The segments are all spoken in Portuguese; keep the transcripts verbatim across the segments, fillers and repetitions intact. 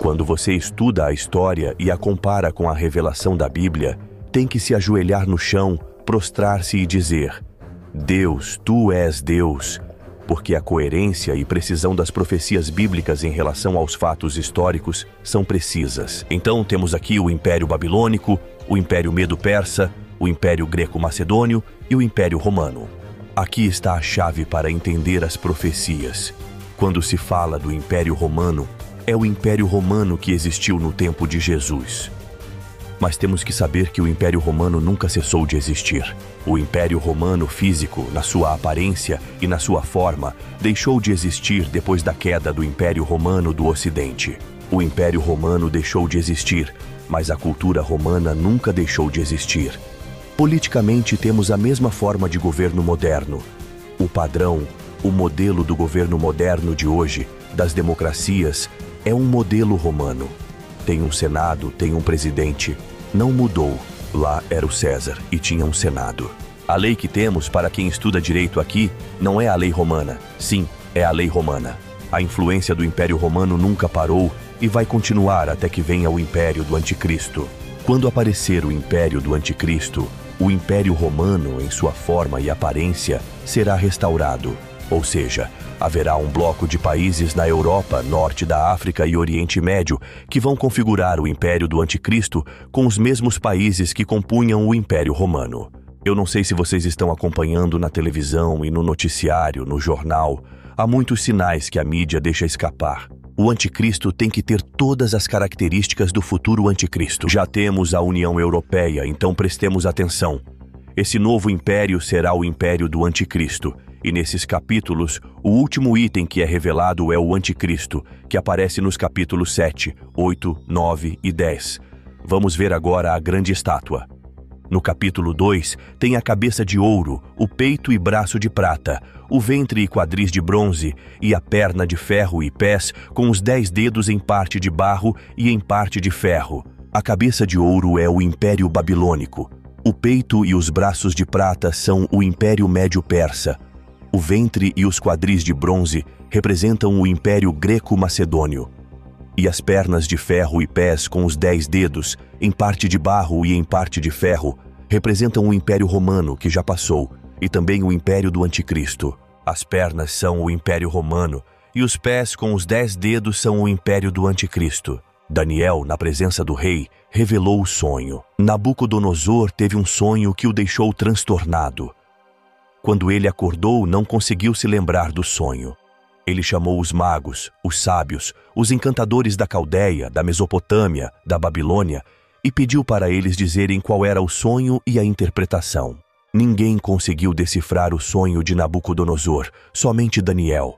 Quando você estuda a história e a compara com a revelação da Bíblia, tem que se ajoelhar no chão, prostrar-se e dizer: Deus, Tu és Deus, porque a coerência e precisão das profecias bíblicas em relação aos fatos históricos são precisas. Então temos aqui o Império Babilônico, o Império Medo-Persa, o Império Greco-Macedônio e o Império Romano. Aqui está a chave para entender as profecias. Quando se fala do Império Romano, é o Império Romano que existiu no tempo de Jesus. Mas temos que saber que o Império Romano nunca cessou de existir. O Império Romano físico, na sua aparência e na sua forma, deixou de existir depois da queda do Império Romano do Ocidente. O Império Romano deixou de existir, mas a cultura romana nunca deixou de existir. Politicamente, temos a mesma forma de governo moderno. O padrão, o modelo do governo moderno de hoje, das democracias, é um modelo romano. Tem um Senado, tem um presidente. Não mudou. Lá era o César e tinha um Senado. A lei que temos para quem estuda direito aqui não é a lei romana. Sim, é a lei romana. A influência do Império Romano nunca parou e vai continuar até que venha o Império do Anticristo. Quando aparecer o Império do Anticristo, o Império Romano, em sua forma e aparência, será restaurado. Ou seja, haverá um bloco de países na Europa, Norte da África e Oriente Médio que vão configurar o Império do Anticristo com os mesmos países que compunham o Império Romano. Eu não sei se vocês estão acompanhando na televisão e no noticiário, no jornal. Há muitos sinais que a mídia deixa escapar. O Anticristo tem que ter todas as características do futuro Anticristo. Já temos a União Europeia, então prestemos atenção. Esse novo império será o Império do Anticristo. E nesses capítulos, o último item que é revelado é o Anticristo, que aparece nos capítulos sete, oito, nove e dez. Vamos ver agora a grande estátua. No capítulo dois, tem a cabeça de ouro, o peito e braço de prata, o ventre e quadris de bronze, e a perna de ferro e pés, com os dez dedos em parte de barro e em parte de ferro. A cabeça de ouro é o Império Babilônico. O peito e os braços de prata são o Império Médio-Persa. O ventre e os quadris de bronze representam o Império Greco-Macedônio. E as pernas de ferro e pés com os dez dedos, em parte de barro e em parte de ferro, representam o Império Romano, que já passou, e também o Império do Anticristo. As pernas são o Império Romano, e os pés com os dez dedos são o Império do Anticristo. Daniel, na presença do rei, revelou o sonho. Nabucodonosor teve um sonho que o deixou transtornado. Quando ele acordou, não conseguiu se lembrar do sonho. Ele chamou os magos, os sábios, os encantadores da Caldeia, da Mesopotâmia, da Babilônia, e pediu para eles dizerem qual era o sonho e a interpretação. Ninguém conseguiu decifrar o sonho de Nabucodonosor, somente Daniel.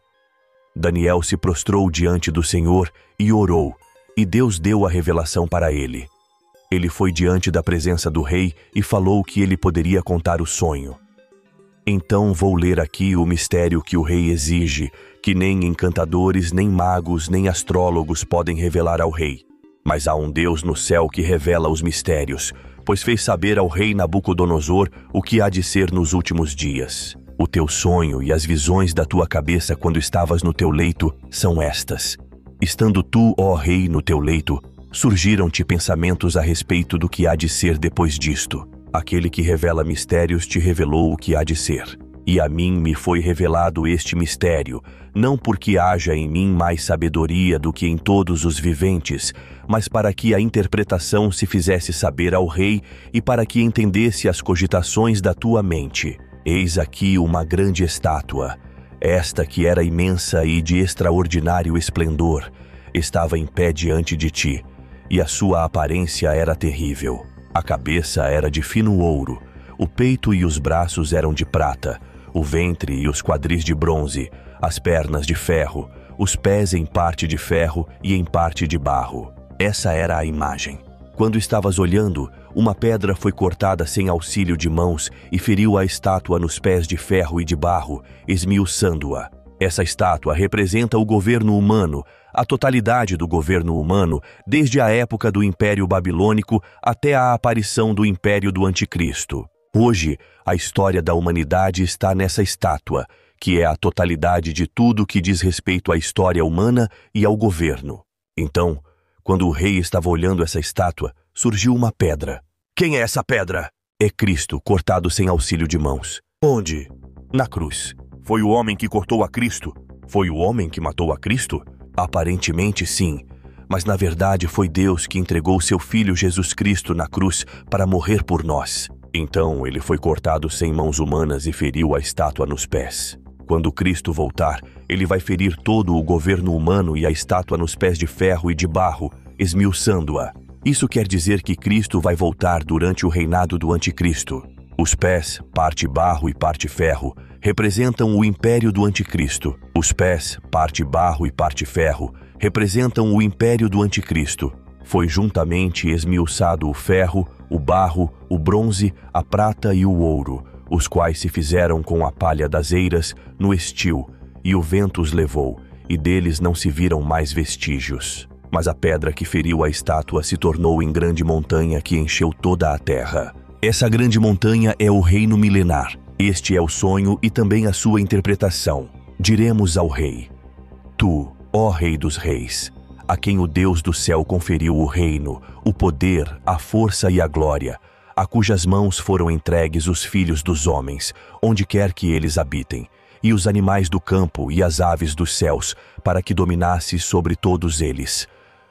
Daniel se prostrou diante do Senhor e orou, e Deus deu a revelação para ele. Ele foi diante da presença do rei e falou que ele poderia contar o sonho. Então vou ler aqui o mistério que o rei exige, que nem encantadores, nem magos, nem astrólogos podem revelar ao rei. Mas há um Deus no céu que revela os mistérios, pois fez saber ao rei Nabucodonosor o que há de ser nos últimos dias. O teu sonho e as visões da tua cabeça quando estavas no teu leito são estas. Estando tu, ó rei, no teu leito, surgiram-te pensamentos a respeito do que há de ser depois disto. Aquele que revela mistérios te revelou o que há de ser. E a mim me foi revelado este mistério, não porque haja em mim mais sabedoria do que em todos os viventes, mas para que a interpretação se fizesse saber ao rei e para que entendesse as cogitações da tua mente. Eis aqui uma grande estátua. Esta que era imensa e de extraordinário esplendor, estava em pé diante de ti, e a sua aparência era terrível. A cabeça era de fino ouro, o peito e os braços eram de prata, o ventre e os quadris de bronze, as pernas de ferro, os pés em parte de ferro e em parte de barro. Essa era a imagem. Quando estavas olhando, uma pedra foi cortada sem auxílio de mãos e feriu a estátua nos pés de ferro e de barro, esmiuçando-a. Essa estátua representa o governo humano, a totalidade do governo humano, desde a época do Império Babilônico até a aparição do Império do Anticristo. Hoje, a história da humanidade está nessa estátua, que é a totalidade de tudo que diz respeito à história humana e ao governo. Então, quando o rei estava olhando essa estátua, surgiu uma pedra. Quem é essa pedra? É Cristo, cortado sem auxílio de mãos. Onde? Na cruz. Foi o homem que cortou a Cristo? Foi o homem que matou a Cristo? Aparentemente sim, mas na verdade foi Deus que entregou seu Filho Jesus Cristo na cruz para morrer por nós. Então ele foi cortado sem mãos humanas e feriu a estátua nos pés. Quando Cristo voltar, ele vai ferir todo o governo humano e a estátua nos pés de ferro e de barro, esmiuçando-a. Isso quer dizer que Cristo vai voltar durante o reinado do Anticristo. Os pés, parte barro e parte ferro, representam o império do Anticristo. Os pés, parte barro e parte ferro, representam o império do Anticristo. Foi juntamente esmiuçado o ferro, o barro, o bronze, a prata e o ouro, os quais se fizeram com a palha das eiras no estio, e o vento os levou, e deles não se viram mais vestígios. Mas a pedra que feriu a estátua se tornou em grande montanha que encheu toda a terra. Essa grande montanha é o reino milenar. Este é o sonho e também a sua interpretação. Diremos ao rei: Tu, ó Rei dos Reis, a quem o Deus do céu conferiu o reino, o poder, a força e a glória, a cujas mãos foram entregues os filhos dos homens, onde quer que eles habitem, e os animais do campo e as aves dos céus, para que dominasses sobre todos eles.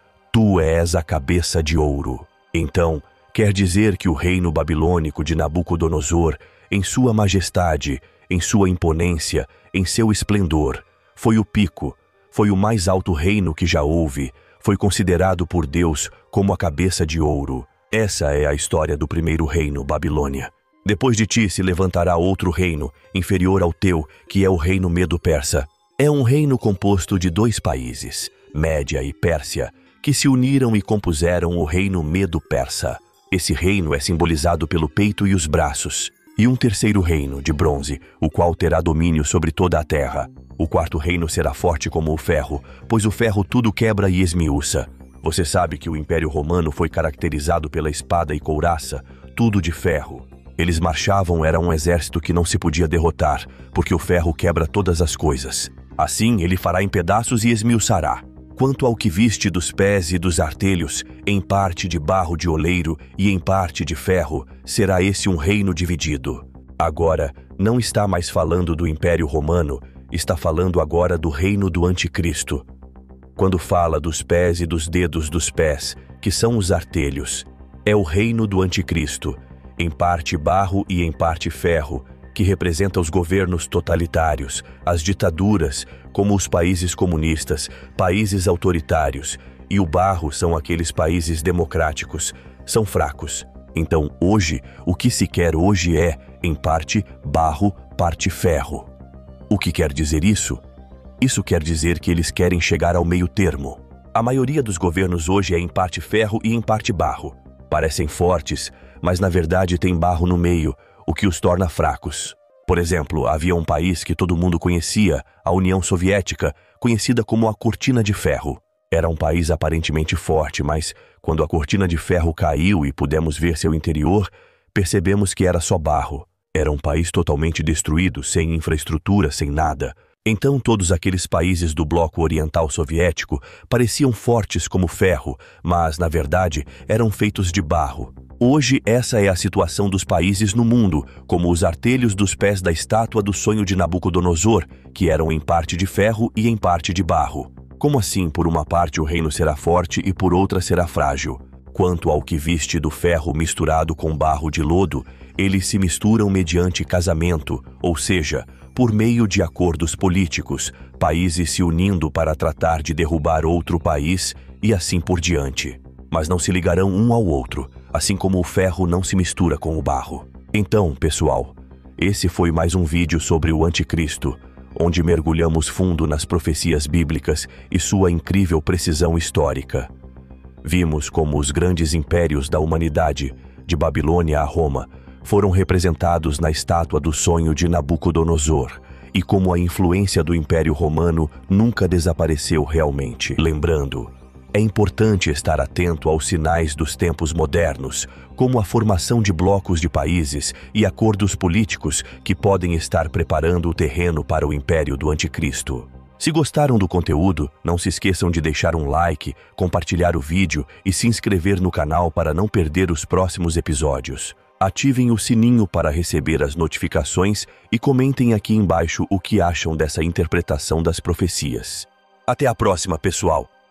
Tu és a cabeça de ouro. Então, quer dizer que o reino babilônico de Nabucodonosor, em sua majestade, em sua imponência, em seu esplendor, foi o pico, foi o mais alto reino que já houve, foi considerado por Deus como a cabeça de ouro. Essa é a história do primeiro reino, Babilônia. Depois de ti se levantará outro reino, inferior ao teu, que é o reino Medo-Persa. É um reino composto de dois países, Média e Pérsia, que se uniram e compuseram o reino Medo-Persa. Esse reino é simbolizado pelo peito e os braços. E um terceiro reino, de bronze, o qual terá domínio sobre toda a terra. O quarto reino será forte como o ferro, pois o ferro tudo quebra e esmiuça. Você sabe que o Império Romano foi caracterizado pela espada e couraça, tudo de ferro. Eles marchavam, era um exército que não se podia derrotar, porque o ferro quebra todas as coisas. Assim, ele fará em pedaços e esmiuçará. Quanto ao que viste dos pés e dos artelhos, em parte de barro de oleiro e em parte de ferro, será esse um reino dividido. Agora, não está mais falando do Império Romano, está falando agora do reino do Anticristo. Quando fala dos pés e dos dedos dos pés, que são os artelhos, é o reino do Anticristo, em parte barro e em parte ferro, que representa os governos totalitários, as ditaduras, como os países comunistas, países autoritários, e o barro são aqueles países democráticos, são fracos. Então, hoje, o que se quer hoje é, em parte, barro, parte ferro. O que quer dizer isso? Isso quer dizer que eles querem chegar ao meio termo. A maioria dos governos hoje é em parte ferro e em parte barro. Parecem fortes, mas na verdade tem barro no meio, o que os torna fracos. Por exemplo, havia um país que todo mundo conhecia, a União Soviética, conhecida como a Cortina de Ferro. Era um país aparentemente forte, mas quando a cortina de ferro caiu e pudemos ver seu interior, percebemos que era só barro. Era um país totalmente destruído, sem infraestrutura, sem nada. Então todos aqueles países do bloco oriental soviético pareciam fortes como ferro, mas, na verdade, eram feitos de barro. Hoje essa é a situação dos países no mundo, como os artelhos dos pés da estátua do sonho de Nabucodonosor, que eram em parte de ferro e em parte de barro. Como assim, por uma parte o reino será forte e por outra será frágil? Quanto ao que viste do ferro misturado com barro de lodo, eles se misturam mediante casamento, ou seja, por meio de acordos políticos, países se unindo para tratar de derrubar outro país e assim por diante. Mas não se ligarão um ao outro, assim como o ferro não se mistura com o barro. Então, pessoal, esse foi mais um vídeo sobre o Anticristo, onde mergulhamos fundo nas profecias bíblicas e sua incrível precisão histórica. Vimos como os grandes impérios da humanidade, de Babilônia a Roma, foram representados na estátua do sonho de Nabucodonosor, e como a influência do Império Romano nunca desapareceu realmente. Lembrando, é importante estar atento aos sinais dos tempos modernos, como a formação de blocos de países e acordos políticos que podem estar preparando o terreno para o Império do Anticristo. Se gostaram do conteúdo, não se esqueçam de deixar um like, compartilhar o vídeo e se inscrever no canal para não perder os próximos episódios. Ativem o sininho para receber as notificações e comentem aqui embaixo o que acham dessa interpretação das profecias. Até a próxima, pessoal!